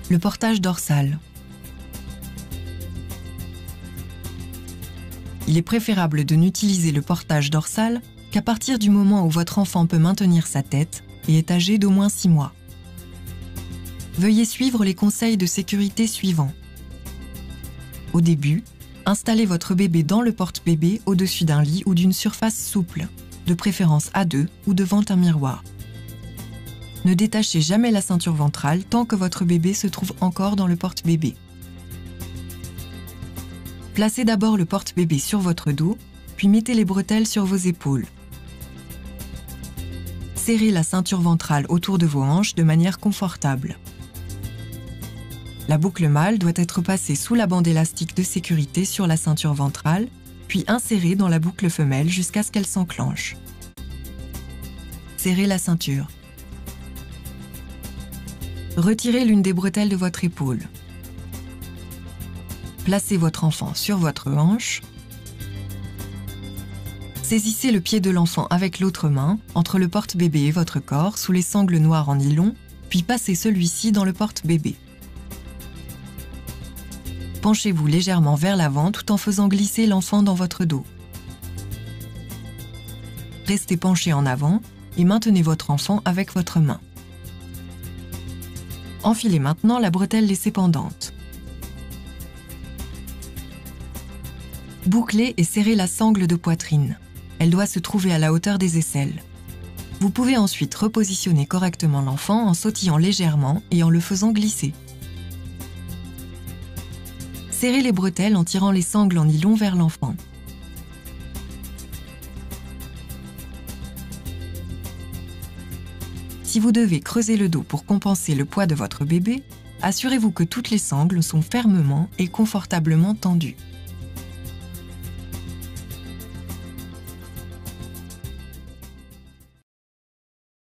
Le portage dorsal. Il est préférable de n'utiliser le portage dorsal qu'à partir du moment où votre enfant peut maintenir sa tête et est âgé d'au moins 6 mois. Veuillez suivre les conseils de sécurité suivants. Au début, installez votre bébé dans le porte-bébé au-dessus d'un lit ou d'une surface souple, de préférence à deux ou devant un miroir. Ne détachez jamais la ceinture ventrale tant que votre bébé se trouve encore dans le porte-bébé. Placez d'abord le porte-bébé sur votre dos, puis mettez les bretelles sur vos épaules. Serrez la ceinture ventrale autour de vos hanches de manière confortable. La boucle mâle doit être passée sous la bande élastique de sécurité sur la ceinture ventrale, puis insérée dans la boucle femelle jusqu'à ce qu'elle s'enclenche. Serrez la ceinture. Retirez l'une des bretelles de votre épaule. Placez votre enfant sur votre hanche. Saisissez le pied de l'enfant avec l'autre main, entre le porte-bébé et votre corps, sous les sangles noires en nylon, puis passez celui-ci dans le porte-bébé. Penchez-vous légèrement vers l'avant tout en faisant glisser l'enfant dans votre dos. Restez penché en avant et maintenez votre enfant avec votre main. Enfilez maintenant la bretelle laissée pendante. Bouclez et serrez la sangle de poitrine. Elle doit se trouver à la hauteur des aisselles. Vous pouvez ensuite repositionner correctement l'enfant en sautillant légèrement et en le faisant glisser. Serrez les bretelles en tirant les sangles en nylon vers l'enfant. Si vous devez creuser le dos pour compenser le poids de votre bébé, assurez-vous que toutes les sangles sont fermement et confortablement tendues.